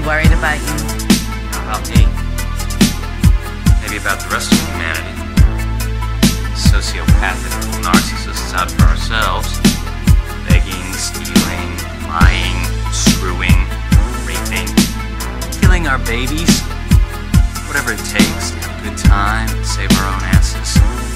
worried about you. Not about me. Maybe about the rest of humanity. Sociopathic narcissists out for ourselves. Begging, stealing, lying, screwing, raping, killing our babies. Whatever it takes to have a good time and save our own asses.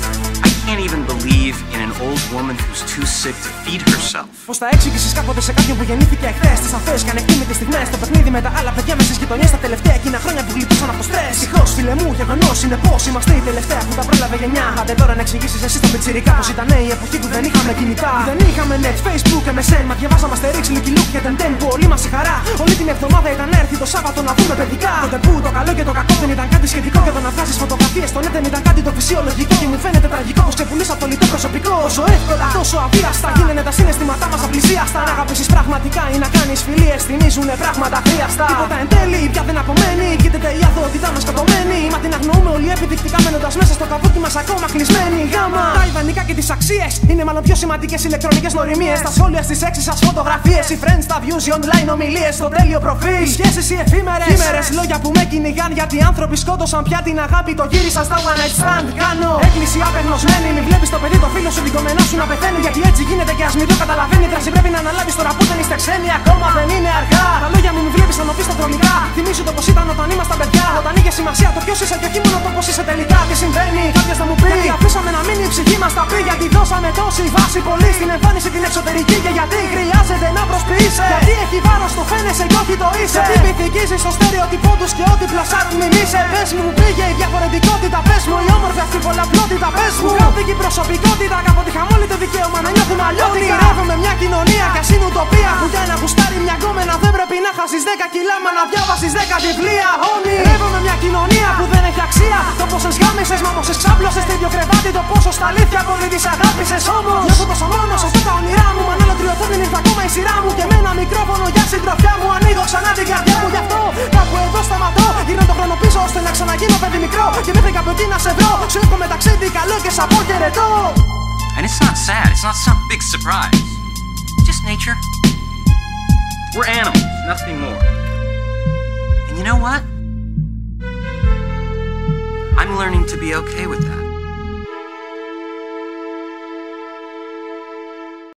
I can't even believe in an old woman who's too sick to feed herself. Πώς θα εξηγήσεις κάποτε σε κάποιον που γεννήθηκε εχθές τις αθώες και ανεκτήμητες στιγμές? Το παιχνίδι με τα άλλα παιδιά μες στις γειτονιές τα τελευταία εκείνα χρόνια που γλιτώσαν από το στρες. Ευτυχώς, φίλε μου, γεγονός είναι πως είμαστε η τελευταία που τα πρόλαβε γενιά. Άντε τώρα να εξηγήσεις εσύ στον πιτσιρικά πως ήταν η εποχή που δεν είχαμε κινητά. Δεν είχαμε net, Facebook, MSN. Μα διαβάζαμε Asterix, Lucky Luke και Ten που όλη μας η χαρά. Όλη την εβδομάδα ήταν έρθει το Σάββατο να δούμε παιδικά. Τότε που το καλό και το κακό δεν ήταν κάτι σχετικό. Και το να βγάζεις φωτογραφίες στο net δεν ήταν κάτι το φυσιολογικό. Και μου φαίνεται τραγικό πως ξεπουλήσα το λιτό προσωπικό. Όσο εύκολα, τόσο αβίαστα γίνανε τα συναισθήματά μας απλησίαστα. Αν αγαπήσεις πραγματικά ή να κάνεις φιλίες, θυμίζουνε πράγματα χρειαστά. Τίποτα εν τέλει πια δεν απομένει. Κοίταται η αθωότητά μας κατωμένη. Μα την αγνοούμε όλοι επιδεικτικά μένοντας μέσα στο καβούκι μας ακόμα κλεισμένοι. Γάμα! Τα ιδανικά και τις αξίες είναι μάλλον πιο σημαντικές ηλεκτρονικές νοημίες. Τα σχόλια στις έξι σας φωτογραφίες. Οι friends, τα views, οι online ομιλίες. Στο τέλειο προφίλ. Οι σχέσεις οι εφήμερες. Χήμερες λόγια που με κυνηγάν γιατί οι άνθρωποι σκότωσαν πια την αγάπη. Το γύρισαν στα one night stand. Κάνω έκκληση απεγνωσμένη. Μην βλέπεις το παιδί, το φίλο σου, την κομμενά σου να πεθαίνει. Γιατί έτσι γίνεται και ας μην το καταλαβαίνει. Δράση πρέπει να αναλάβεις τώρα που δεν είστε ξένοι. Ακόμα δεν είναι αργά. Τα λόγια μου μην βλέπεις να νοπείς τα τρολικά. Θυμήσου το πως ήταν όταν ήμασταν παιδιά. Όταν είχε σημασία το ποιος είσαι και όχι μόνο το πως είσαι τελικά. Τι συμβαίνει, κάποιος θα μου πει. Γιατί αφήσαμε να μείνει η ψυχή μας τα πει. Γιατί δώσαμε τόση βάση πολύ στην εμφάνιση την εξωτερική. Και γιατί χρειάζεται να προσποιείσαι. Γιατί έχει βάρος το φαίνεσαι και όχι το είσαι. Γιατί πυθικίζεις στο στερεότυπο τους και ό,τι πλασάρουν μην είσαι. Πες μου που πήγε η διαφορετικότητα. Πες μου η όμορφη αυτή πολλαπλότητα. Πες μου κρατική προσωπικότητα. Κάποτε είχαμε όλοι το δικαίωμα να νιώθουμε αλλιώτικα. Ονειρεύομαι μια κοινωνία κι ας είναι ουτοπία. Που για να γουστάρει μια γκόμενα δεν πρέπει να χάσεις 10 κιλά. Μα να διάβασεις 10 βιβλία. Ονειρεύομαι μια κοινωνία που δεν έχει αξία. Το πόσες γάμισες, μα πόσες ξάπλωσες. Στο ίδιο κρεβάτι το πόσο στα αλήθεια πολύ τις αγάπησες. Όμως νιώθω τόσο μόνος αυτά τα όνειρά μου. Μα άλλο τριωθώ δεν ήρθε ακόμα η σειρά μου. Και με ένα μικρόφωνο για συντροφιά μου ανοίγω ξανά την καρδιά μου. Γι' αυτό κάπου εδώ σταματώ. Γυρνώ το χρόνο πίσω ώστε να ξαναγίνω παιδί μικρό. Και μέχρι κάπου εκεί να σε βρω. Σου εύχομαι ταξίδι καλό και σ' αποχαιρετώ. And it's not sad, it's not some big surprise. Just nature. We're animals, nothing more. And you know what? I'm learning to be okay with that.